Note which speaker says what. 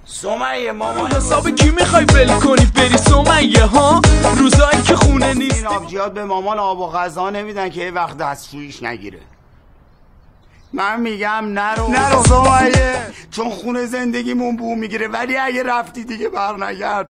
Speaker 1: سمیه مامان
Speaker 2: حساب کی میخوای ول کنی بری سمیه ها؟ روزایی که خونه نیست
Speaker 1: این آبجیات به مامان آب و غذا نمیدن که یه وقت دستشویش نگیره. من میگم نرو سمیه، چون خونه زندگیمون بو میگیره، ولی اگه رفتی دیگه بر نگرد.